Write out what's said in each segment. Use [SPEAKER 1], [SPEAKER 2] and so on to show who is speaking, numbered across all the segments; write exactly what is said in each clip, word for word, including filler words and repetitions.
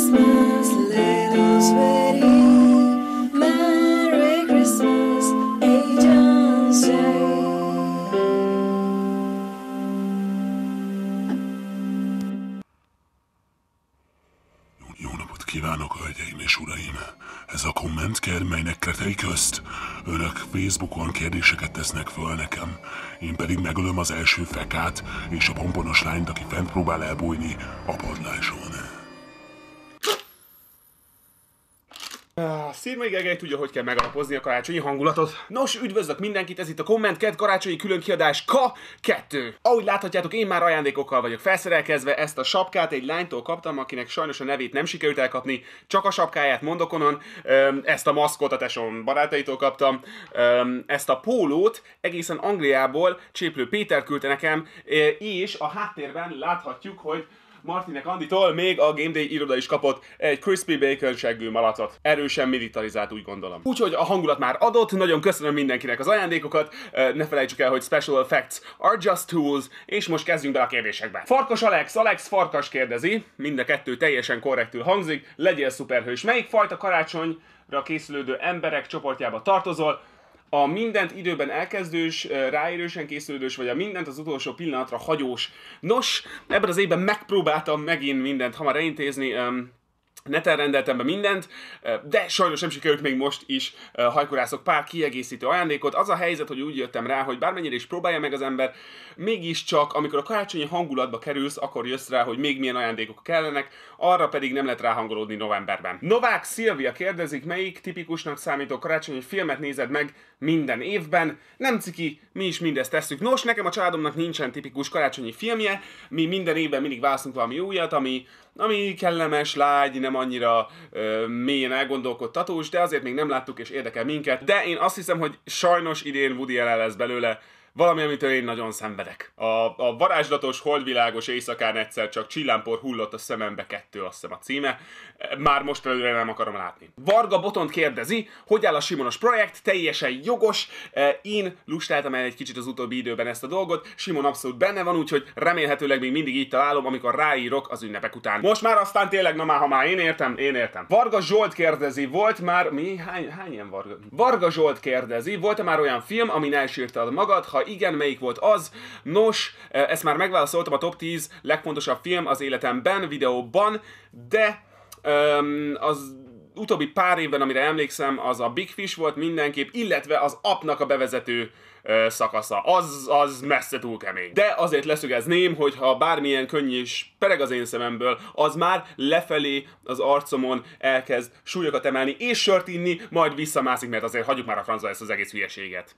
[SPEAKER 1] Christmas, let us ready. Merry Christmas, agency.
[SPEAKER 2] Jó napot kívánok, hölgyeim és uraim! Ez a kommentked, melynek keretei közt önök Facebookon kérdéseket tesznek föl nekem, én pedig megölöm az első fekát és a pomponos lányt, aki fent próbál elbújni a padláson.
[SPEAKER 3] Szirmai Gergely tudja, hogy kell megalapozni a karácsonyi hangulatot. Nos, üdvözlök mindenkit, ez itt a kommentked karácsonyi különkiadás K kettő. Ahogy láthatjátok, én már ajándékokkal vagyok felszerelkezve, ezt a sapkát egy lánytól kaptam, akinek sajnos a nevét nem sikerült elkapni, csak a sapkáját mondok onnan, ezt a maszkot a tesóm barátaitól kaptam, ezt a pólót egészen Angliából Cséplő Péter küldte nekem, és a háttérben láthatjuk, hogy Martinek Anditól még a Game Day iroda is kapott egy Crispy Bacon seggű malacot. Erősen militarizált, úgy gondolom. Úgyhogy a hangulat már adott, nagyon köszönöm mindenkinek az ajándékokat, ne felejtsük el, hogy special effects are just tools, és most kezdjünk be a kérdésekbe. Farkas Alex, Alex Farkas kérdezi, mind a kettő teljesen korrektül hangzik, legyél szuperhős. Melyik fajta karácsonyra készülődő emberek csoportjába tartozol? A mindent időben elkezdős, ráérősen készülődős, vagy a mindent az utolsó pillanatra hagyós. Nos, ebben az évben megpróbáltam megint mindent hamar elintézni, neten rendeltem be mindent, de sajnos nem sikerült még most is hajkorászok pár kiegészítő ajándékot. Az a helyzet, hogy úgy jöttem rá, hogy bármennyire is próbálja meg az ember, mégiscsak, amikor a karácsonyi hangulatba kerülsz, akkor jössz rá, hogy még milyen ajándékok kellenek, arra pedig nem lehet ráhangolódni novemberben. Novák Szilvia kérdezik, melyik tipikusnak számító karácsonyi filmet nézed meg minden évben? Nem ciki, mi is mindezt tesszük. Nos, nekem a családomnak nincsen tipikus karácsonyi filmje, mi minden évben mindig választunk valami újat, ami, ami kellemes, lágy, nem annyira ö, mélyen elgondolkodtatós, de azért még nem láttuk és érdekel minket. De én azt hiszem, hogy sajnos idén Woody Allen lesz belőle, valami, amitől én nagyon szenvedek. A, a varázslatos, holdvilágos éjszakán egyszer csak csillámpor hullott a szemembe kettő, azt hiszem a címe. Már most előre nem akarom látni. Varga Botont kérdezi, hogy áll a Simonos projekt, teljesen jogos. Én lustáltam el egy kicsit az utóbbi időben ezt a dolgot, Simon abszolút benne van, úgyhogy remélhetőleg még mindig így találom, amikor ráírok az ünnepek után. Most már aztán tényleg, na már, ha már én értem, én értem. Varga Zsolt kérdezi, volt már, mi? Hány, hány ilyen Varga? Varga Zsolt kérdezi, volt-e már olyan film, amin elsírtad magad? Ha igen, melyik volt az? Nos, ezt már megválaszoltam, a top tíz legfontosabb film az életemben, videóban, de um, az utóbbi pár évben, amire emlékszem, az a Big Fish volt mindenképp, illetve az Apnak a bevezető uh, szakasza. Az, az messze túl kemény. De azért leszögezném, hogy ha bármilyen könnyű és pereg az én szememből, az már lefelé az arcomon elkezd súlyokat emelni és sört inni, majd visszamászik, mert azért hagyjuk már a francba ezt az egész hülyeséget.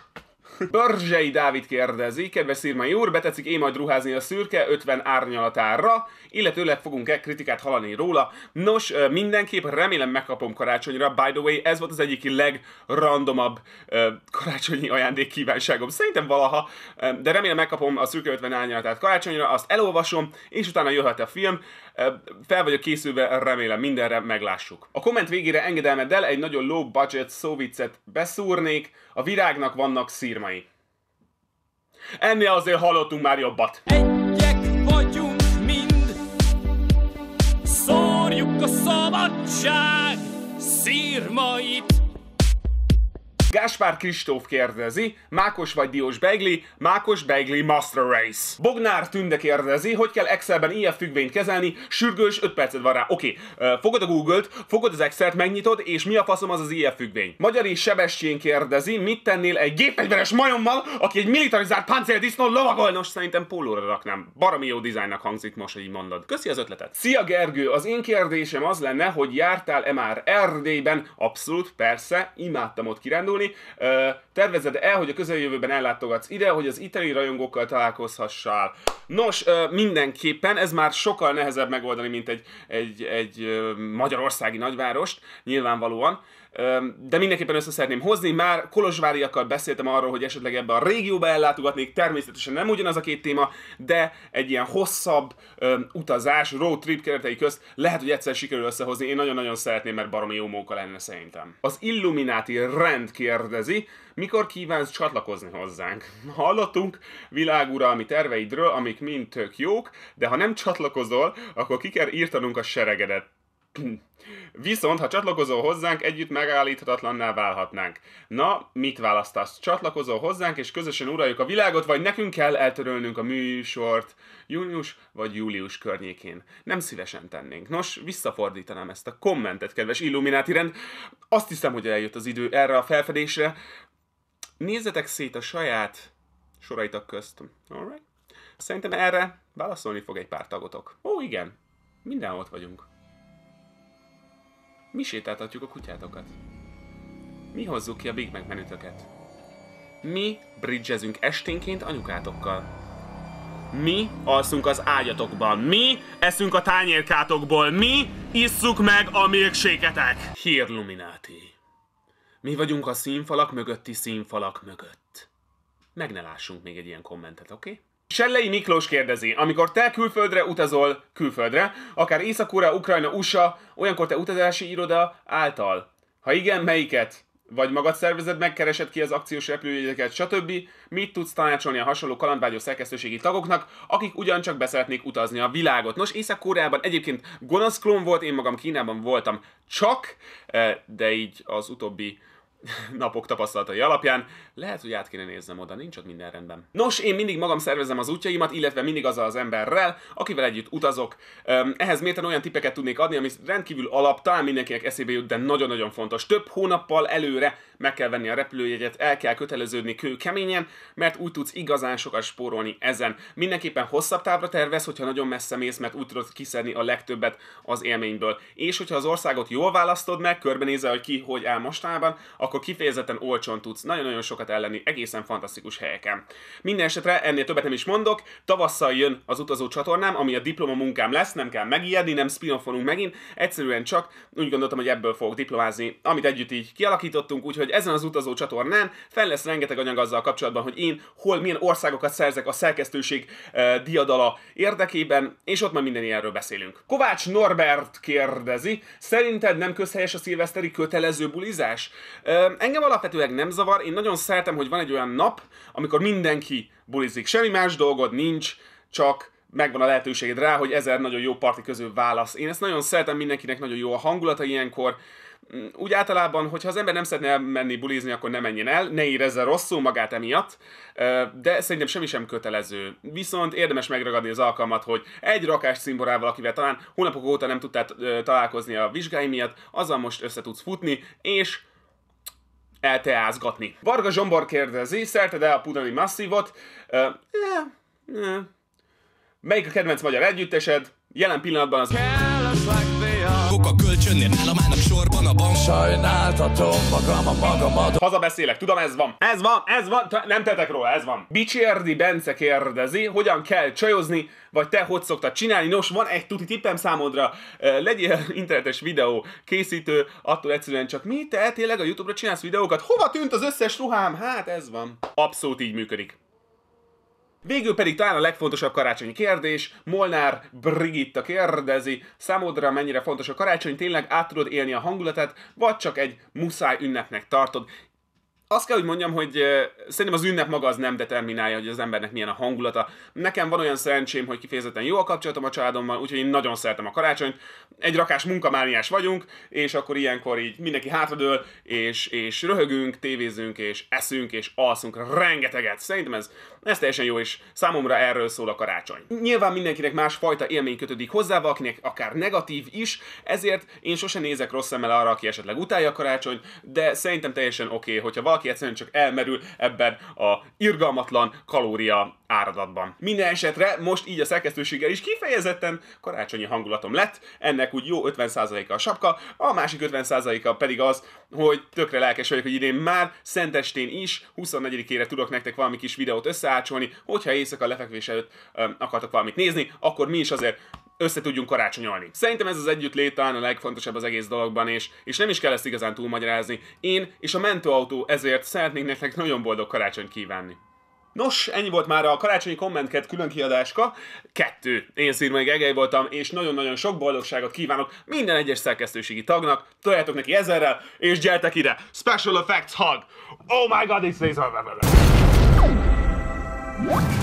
[SPEAKER 3] Börzsei Dávid kérdezi, kedves Szirmai úr, betetszik én majd ruházni a szürke ötven árnyalatára, illetőleg fogunk-e kritikát hallani róla. Nos, mindenképp remélem megkapom karácsonyra, by the way, ez volt az egyik legrandomabb uh, karácsonyi ajándék kívánságom, szerintem valaha, uh, de remélem megkapom a szürke ötven árnyalatát karácsonyra, azt elolvasom, és utána jöhet a film. Uh, fel vagyok készülve, remélem mindenre, meglássuk. A komment végére engedelmeddel egy nagyon low budget szóviccet beszúrnék, a virágnak vannak szirmai. Ennél azért hallottunk már jobbat.
[SPEAKER 4] Egyek vagyunk mind, szórjuk a szabadság szirmait.
[SPEAKER 3] Gáspár Kristóf kérdezi, mákos vagy diós beigli, mákos beigli Master Race. Bognár Tünde kérdezi, hogy kell Excelben ilyen függvényt kezelni, sürgős, öt percet van rá. Oké, okay. Fogod a Google-t, fogod az Excelt, megnyitod, és mi a faszom az az ilyen függvény. Magyari Sebestyén kérdezi, mit tennél egy gépfegyveres majommal, aki egy militarizált páncéldisznó lovagol? Nos, szerintem pólóra raknám. Baromi jó dizájnnak hangzik most, hogy így mondod. Köszi az ötletet. Szia Gergő, az én kérdésem az lenne, hogy jártál-e már Erdélyben? Abszolút, persze, imádtam ott kirándulni. Uh, tervezed el, hogy a közeljövőben ellátogatsz ide, hogy az itteni rajongókkal találkozhassál? Nos, uh, mindenképpen, ez már sokkal nehezebb megoldani, mint egy, egy, egy uh, magyarországi nagyvárost, nyilvánvalóan. Uh, de mindenképpen össze szeretném hozni, már kolozsváriakkal beszéltem arról, hogy esetleg ebbe a régióba ellátogatnék, természetesen nem ugyanaz a két téma, de egy ilyen hosszabb uh, utazás, road trip keretei közt lehet, hogy egyszer sikerül összehozni, én nagyon-nagyon szeretném, mert baromi jó móka lenne szerintem. Az Illuminati rend kérdezi, mikor kívánsz csatlakozni hozzánk? Hallottunk világuralmi terveidről, amik mind tök jók, de ha nem csatlakozol, akkor ki kell írtanunk a seregedet. Viszont, ha csatlakozol hozzánk, együtt megállíthatatlanná válhatnánk. Na, mit választasz? Csatlakozol hozzánk, és közösen uraljuk a világot, vagy nekünk kell eltörölnünk a műsort június vagy július környékén? Nem szívesen tennénk. Nos, visszafordítanám ezt a kommentet, kedves Illumináti rend. Azt hiszem, hogy eljött az idő erre a felfedésre. Nézzetek szét a saját soraitok közt. Alright? Szerintem erre válaszolni fog egy pár tagotok. Ó, igen. Mindenhol ott vagyunk. Mi sétáltatjuk a kutyátokat. Mi hozzuk ki a Big Mac menütöket. Mi bridgezünk esténként anyukátokkal. Mi alszunk az ágyatokban. Mi eszünk a tányérkátokból. Mi isszuk meg a milkshake-etek. Hírlumináti. Mi vagyunk a színfalak mögötti színfalak mögött. Meg ne lássunk még egy ilyen kommentet, oké? Okay? Sellei Miklós kérdezi, amikor te külföldre utazol, külföldre, akár Észak-Korea, Ukrajna, u es á, olyankor te utazási iroda által. Ha igen, melyiket? Vagy magad szervezed, megkeresed ki az akciós repülőjegyeket, stb. Mit tudsz tanácsolni a hasonló kalandvágyó szerkesztőségi tagoknak, akik ugyancsak beszeretnék utazni a világot? Nos, Észak-Koreában egyébként gonosz klón volt, én magam Kínában voltam csak, de így az utóbbi napok tapasztalatai alapján lehet, hogy át kéne néznem oda, nincs ott minden rendben. Nos, én mindig magam szervezem az útjaimat, illetve mindig azzal az emberrel, akivel együtt utazok. Ehhez mérten olyan tippeket tudnék adni, ami rendkívül alap, talán mindenkinek eszébe jut, de nagyon-nagyon fontos. Több hónappal előre meg kell venni a repülőjegyet, el kell köteleződni kőkeményen, mert úgy tudsz igazán sokat spórolni ezen. Mindenképpen hosszabb távra tervez, hogyha nagyon messze mész, mert úgy tudod kiszedni a legtöbbet az élményből. És hogyha az országot jól választod meg, körbenézel, hogy ki hogy áll mostában, akkor kifejezetten olcsón tudsz nagyon-nagyon sokat ellenni egészen fantasztikus helyeken. Minden esetre ennél többet nem is mondok, tavasszal jön az utazó csatornám, ami a diplomamunkám lesz, nem kell megijedni, nem spin-offolunk megint, egyszerűen csak úgy gondoltam, hogy ebből fogok diplomázni, amit együtt így kialakítottunk, úgyhogy ezen az utazó csatornán fel lesz rengeteg anyag azzal kapcsolatban, hogy én hol milyen országokat szerzek a szerkesztőség uh, diadala érdekében, és ott már minden ilyenről beszélünk. Kovács Norbert kérdezi, szerinted nem közhelyes a szilveszteri kötelező bulizás? Uh, engem alapvetően nem zavar, én nagyon szeretem, hogy van egy olyan nap, amikor mindenki bulizik. Semmi más dolgod nincs, csak megvan a lehetőséged rá, hogy ezer nagyon jó parti közül válasz. Én ezt nagyon szeretem, mindenkinek nagyon jó a hangulata ilyenkor. Úgy általában, hogyha az ember nem szeretne elmenni bulizni, akkor ne menjen el, ne érezze rosszul magát emiatt, de szerintem semmi sem kötelező. Viszont érdemes megragadni az alkalmat, hogy egy rakás cimborával, akivel talán hónapok óta nem tudtál találkozni a vizsgái miatt, azzal most össze tudsz futni, és elteázgatni. Varga Zsombor kérdezi, szereted el a Pudani Masszívot? Uh, yeah, yeah. Melyik a kedvenc magyar együttesed? Jelen pillanatban az...
[SPEAKER 5] A kölcsönnél nálam állnak sorban a bank.
[SPEAKER 6] Sajnáltatom magam a magamat.
[SPEAKER 3] Hazabeszélek, tudom, ez van. Ez van, ez van, nem tettek róla, ez van. Bicsérdi Bence kérdezi, hogyan kell csajozni, vagy te hogy szoktad csinálni? Nos, van egy tuti tippem számodra, legyél internetes videó készítő, attól egyszerűen csak mi, te tényleg a YouTube-ra csinálsz videókat? Hova tűnt az összes ruhám? Hát ez van. Abszolút így működik. Végül pedig talán a legfontosabb karácsonyi kérdés, Molnár Brigitta kérdezi, számodra mennyire fontos a karácsony, tényleg át tudod élni a hangulatát, vagy csak egy muszáj ünnepnek tartod? Azt kell, hogy mondjam, hogy uh, szerintem az ünnep maga az nem determinálja, hogy az embernek milyen a hangulata. Nekem van olyan szerencsém, hogy kifejezetten jó a kapcsolatom a családommal, úgyhogy én nagyon szeretem a karácsonyt. Egy rakás munkamániás vagyunk, és akkor ilyenkor így mindenki hátradől, és, és röhögünk, tévézünk, és eszünk, és alszunk rengeteget. Szerintem ez, ez teljesen jó, és számomra erről szól a karácsony. Nyilván mindenkinek másfajta élmény kötődik hozzá, akinek akár negatív is, ezért én sosem nézek rossz szemmel arra, aki esetleg utálja a karácsonyt, de szerintem teljesen oké, okay, hogyha valaki egyszerűen csak elmerül ebben a irgalmatlan kalória áradatban. Minden esetre most így a szerkesztőséggel is kifejezetten karácsonyi hangulatom lett, ennek úgy jó ötven százaléka a sapka, a másik ötven százaléka pedig az, hogy tökre lelkes vagyok, hogy idén már szentestén is huszonnegyedikére tudok nektek valami kis videót összeácsolni, hogyha éjszaka lefekvés előtt um, akartok valamit nézni, akkor mi is azért össze tudjunk karácsonyolni. Szerintem ez az együttlét talán a legfontosabb az egész dologban, és, és nem is kell ezt igazán túlmagyarázni. Én és a mentőautó ezért szeretnék nektek nagyon boldog karácsonyt kívánni. Nos, ennyi volt már a karácsonyi kommentked különkiadáska. Kettő. Én Szirmai Gergely voltam, és nagyon-nagyon sok boldogságot kívánok minden egyes szerkesztőségi tagnak. Toljátok neki ezerrel, és gyertek ide! Special Effects hug! Oh my god, it's this...